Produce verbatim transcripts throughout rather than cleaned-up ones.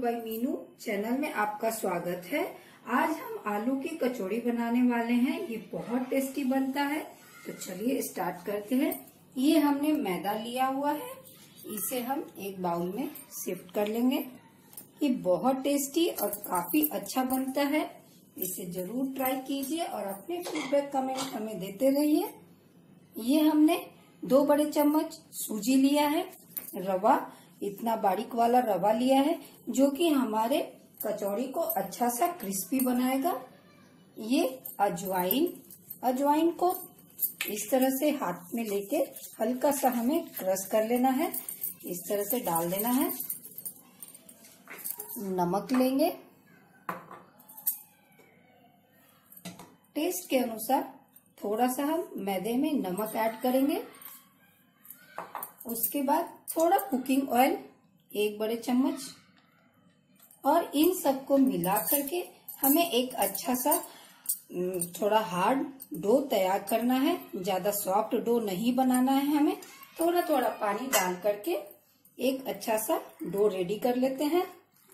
Bye Meenu channel में आपका स्वागत है। आज हम आलू की कचौड़ी बनाने वाले हैं। ये बहुत टेस्टी बनता है, तो चलिए स्टार्ट करते हैं। ये हमने मैदा लिया हुआ है, इसे हम एक बाउल में शिफ्ट कर लेंगे। ये बहुत टेस्टी और काफी अच्छा बनता है, इसे जरूर ट्राई कीजिए और अपने फीडबैक कमेंट हमें देते रहिए। ये हमने दो बड़े चम्मच सूजी लिया है, रवा इतना बारीक वाला रवा लिया है जो कि हमारे कचौड़ी को अच्छा सा क्रिस्पी बनाएगा। ये अजवाइन अजवाइन को इस तरह से हाथ में लेके हल्का सा हमें क्रश कर लेना है, इस तरह से डाल देना है। नमक लेंगे, टेस्ट के अनुसार थोड़ा सा हम मैदे में नमक ऐड करेंगे। उसके बाद थोड़ा कुकिंग ऑयल एक बड़े चम्मच, और इन सबको मिला करके हमें एक अच्छा सा थोड़ा हार्ड डो तैयार करना है। ज्यादा सॉफ्ट डो नहीं बनाना है, हमें थोड़ा थोड़ा पानी डाल करके एक अच्छा सा डो रेडी कर लेते हैं।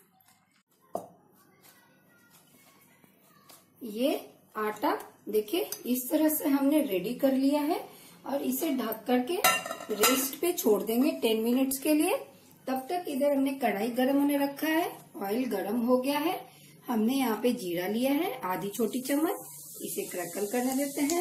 ये आटा देखिए इस तरह से हमने रेडी कर लिया है और इसे ढक करके रेस्ट पे छोड़ देंगे टेन मिनट्स के लिए। तब तक इधर हमने कढ़ाई गरम होने रखा है, ऑयल गरम हो गया है। हमने यहाँ पे जीरा लिया है आधी छोटी चम्मच, इसे क्रैकल करने देते हैं।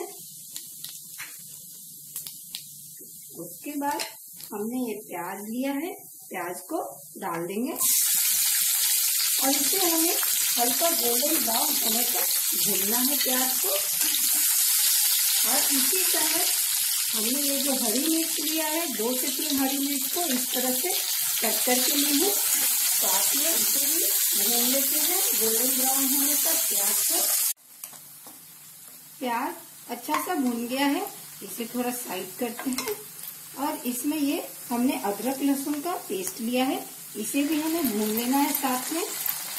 उसके बाद हमने ये प्याज लिया है, प्याज को डाल देंगे और इसे हमें हल्का गोल्डन ब्राउन होने तक भूनना है प्याज को। और इसी तरह हमने ये जो हरी मिर्च लिया है, दो से तीन हरी मिर्च को इस तरह से कट करके ली हूँ, साथ में इसे भी भून लेते हैं गोल्डन ब्राउन होने तक प्याज को। प्याज अच्छा सा भून गया है, इसे थोड़ा साइड करते हैं। और इसमें ये हमने अदरक लहसुन का पेस्ट लिया है, इसे भी हमें भून लेना है साथ में।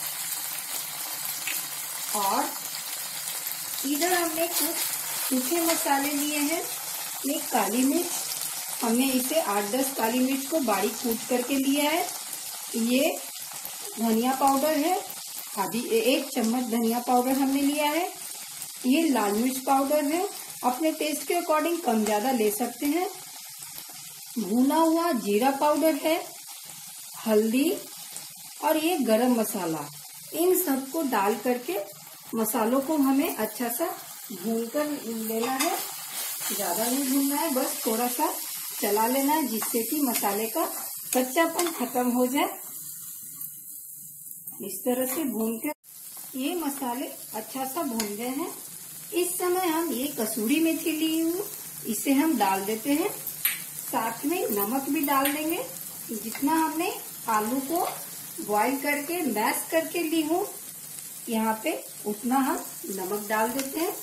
और इधर हमने कुछ सूखे मसाले लिए हैं। एक काली मिर्च, हमने इसे आठ दस काली मिर्च को बारीक कूट करके लिया है। ये धनिया पाउडर है, आधी एक चम्मच धनिया पाउडर हमने लिया है। ये लाल मिर्च पाउडर है, अपने टेस्ट के अकॉर्डिंग कम ज्यादा ले सकते हैं। भुना हुआ जीरा पाउडर है, हल्दी और ये गरम मसाला। इन सबको डाल करके मसालों को हमें अच्छा सा भून कर लेना है। ज्यादा नहीं भूनना है, बस थोड़ा सा चला लेना है जिससे कि मसाले का कच्चापन खत्म हो जाए। इस तरह से भून के ये मसाले अच्छा सा भून गए हैं। इस समय हम ये कसूरी मेथी ली हूँ, इसे हम डाल देते हैं। साथ में नमक भी डाल देंगे। जितना हमने आलू को बॉईल करके मैश करके ली हूँ यहाँ पे, उतना हम नमक डाल देते हैं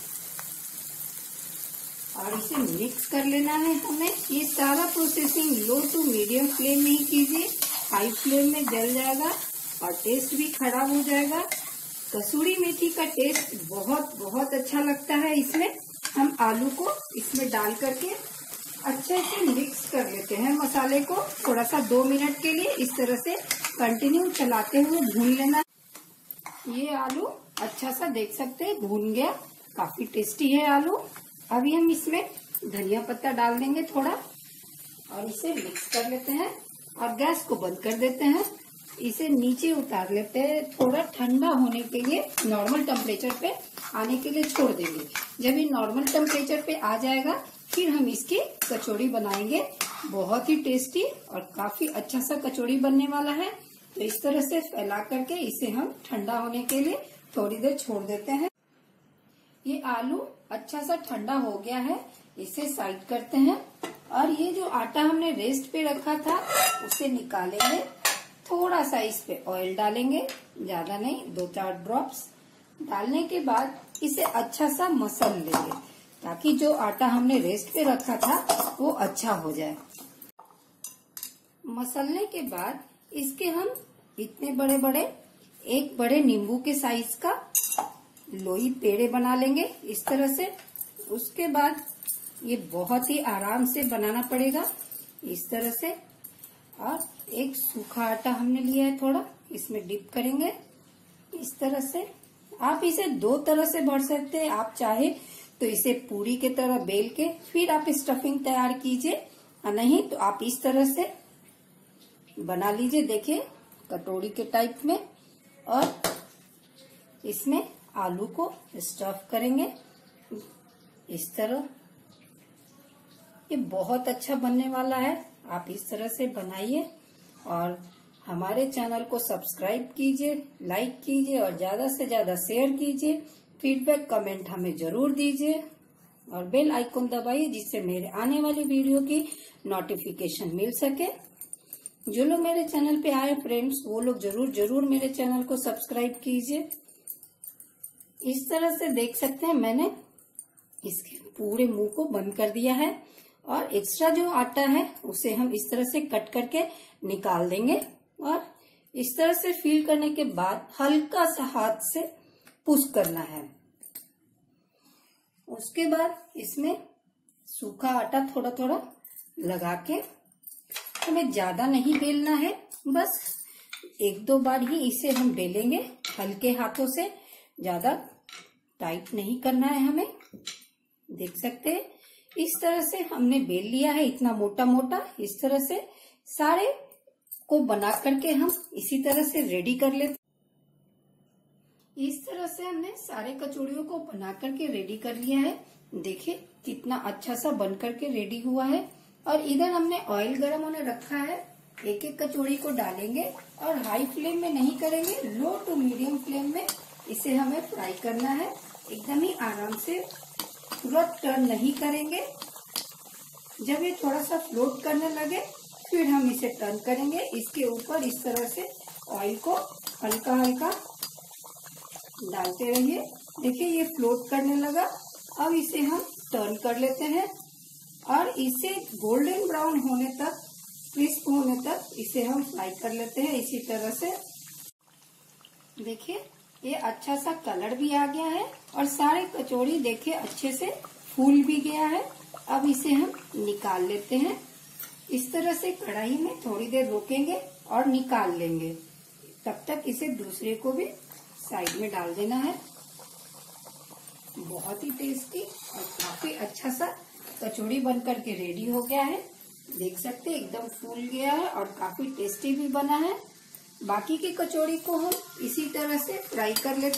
और इसे मिक्स कर लेना है हमें। ये सारा processing low to medium flame में ही कीजिए, हाई फ्लेम में जल जाएगा और टेस्ट भी खराब हो जाएगा। कसूरी मेथी का टेस्ट बहुत बहुत अच्छा लगता है। इसमें हम आलू को इसमें डाल करके अच्छे से मिक्स कर लेते हैं मसाले को। थोड़ा सा दो मिनट के लिए इस तरह से कंटिन्यू चलाते हुए भून लेना। ये आलू अच्छा सा देख सकते हैं भून गया, काफी टेस्टी है आलू। अभी हम इसमें धनिया पत्ता डाल देंगे थोड़ा और इसे मिक्स कर लेते हैं और गैस को बंद कर देते हैं। इसे नीचे उतार लेते हैं, थोड़ा ठंडा होने के लिए नॉर्मल टेम्परेचर पे आने के लिए छोड़ देंगे। जब ये नॉर्मल टेम्परेचर पे आ जाएगा फिर हम इसकी कचौड़ी बनाएंगे। बहुत ही टेस्टी और काफी अच्छा सा कचौड़ी बनने वाला है। तो इस तरह से फैला करके इसे हम ठंडा होने के लिए थोड़ी देर छोड़ देते हैं। ये आलू अच्छा सा ठंडा हो गया है, इसे साइड करते हैं। और ये जो आटा हमने रेस्ट पे रखा था उसे निकालेंगे। थोड़ा सा इस पे ऑयल डालेंगे, ज्यादा नहीं, दो चार ड्रॉप्स डालने के बाद इसे अच्छा सा मसल लेंगे ताकि जो आटा हमने रेस्ट पे रखा था वो अच्छा हो जाए। मसलने के बाद इसके हम इतने बड़े बड़े एक बड़े नींबू के साइज का लोई पेड़े बना लेंगे इस तरह से। उसके बाद ये बहुत ही आराम से बनाना पड़ेगा इस तरह से। और एक सूखा आटा हमने लिया है थोड़ा, इसमें डिप करेंगे इस तरह से। आप इसे दो तरह से भर सकते हैं, आप चाहे तो इसे पूरी के तरह बेल के फिर आप स्टफिंग तैयार कीजिए, और नहीं तो आप इस तरह से बना लीजिए। देखिए कटोरी के टाइप में, और इसमें आलू को स्टफ करेंगे इस तरह। ये बहुत अच्छा बनने वाला है, आप इस तरह से बनाइए और हमारे चैनल को सब्सक्राइब कीजिए, लाइक कीजिए और ज्यादा से ज्यादा शेयर कीजिए। फीडबैक कमेंट हमें जरूर दीजिए और बेल आइकन दबाइए जिससे मेरे आने वाली वीडियो की नोटिफिकेशन मिल सके। जो लोग मेरे चैनल पे आए फ्रेंड्स, वो लोग जरूर जरूर मेरे चैनल को सब्सक्राइब कीजिए। इस तरह से देख सकते हैं मैंने इसके पूरे मुंह को बंद कर दिया है, और एक्स्ट्रा जो आटा है उसे हम इस तरह से कट करके निकाल देंगे। और इस तरह से फील करने के बाद हल्का सा हाथ से पुश करना है। उसके बाद इसमें सूखा आटा थोड़ा थोड़ा लगा के, हमें ज्यादा नहीं बेलना है, बस एक दो बार ही इसे हम बेलेंगे हल्के हाथों से, ज्यादा टाइट नहीं करना है हमें। देख सकते हैं इस तरह से हमने बेल लिया है, इतना मोटा मोटा। इस तरह से सारे को बना करके हम इसी तरह से रेडी कर लेते। इस तरह से हमने सारे कचौड़ियों को बना करके रेडी कर लिया है। देखिए कितना अच्छा सा बन करके रेडी हुआ है। और इधर हमने ऑयल गर्म होने रखा है, एक एक कचौड़ी को डालेंगे और हाई फ्लेम में नहीं करेंगे, लो टू मीडियम फ्लेम में इसे हमें फ्राई करना है। एकदम ही आराम से, तुरंत टर्न नहीं करेंगे। जब ये थोड़ा सा फ्लोट करने लगे फिर हम इसे टर्न करेंगे। इसके ऊपर इस तरह से ऑयल को हल्का हल्का डालते रहिए। देखिए ये फ्लोट करने लगा। अब इसे हम टर्न कर लेते हैं और इसे गोल्डन ब्राउन होने तक, क्रिस्प होने तक इसे हम फ्राई कर लेते हैं इसी तरह से। देखिए ये अच्छा सा कलर भी आ गया है और सारे कचौड़ी देखिए अच्छे से फूल भी गया है। अब इसे हम निकाल लेते हैं। इस तरह से कढ़ाई में थोड़ी देर रोकेंगे और निकाल लेंगे। तब तक इसे दूसरे को भी साइड में डाल देना है। बहुत ही टेस्टी और काफी अच्छा सा कचौड़ी बन करके रेडी हो गया है। देख सकते हैं एकदम फूल गया है और काफी टेस्टी भी बना है। बाकी की कचौड़ी को हम इसी तरह से फ्राई कर लेते।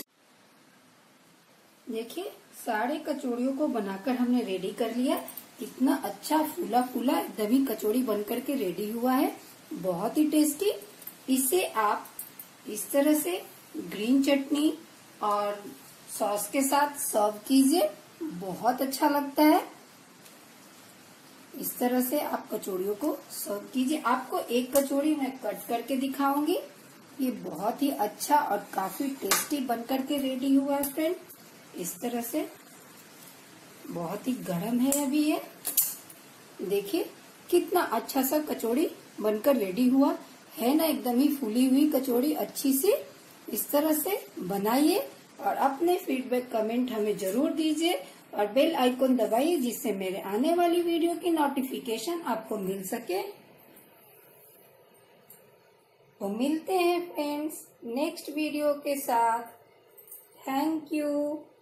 देखिए सारे कचौड़ियों को बनाकर हमने रेडी कर लिया। कितना अच्छा फूला फूला एकदम ही कचौड़ी बन करके रेडी हुआ है, बहुत ही टेस्टी। इसे आप इस तरह से ग्रीन चटनी और सॉस के साथ सर्व कीजिए, बहुत अच्छा लगता है। इस तरह से आप कचौड़ियों को सर्व कीजिए। आपको एक कचौड़ी मैं कट करके दिखाऊंगी। ये बहुत ही अच्छा और काफी टेस्टी बन करके रेडी हुआ है फ्रेंड। इस तरह से बहुत ही गर्म है अभी ये। देखिए कितना अच्छा सा कचौड़ी बनकर रेडी हुआ है ना, एकदम ही फूली हुई कचौड़ी अच्छी सी। इस तरह से बनाइए और अपने फीडबैक कमेंट हमें जरूर दीजिए और बेल आइकन दबाइए जिससे मेरे आने वाली वीडियो की नोटिफिकेशन आपको मिल सके। तो मिलते हैं फ्रेंड्स नेक्स्ट वीडियो के साथ। Thank you.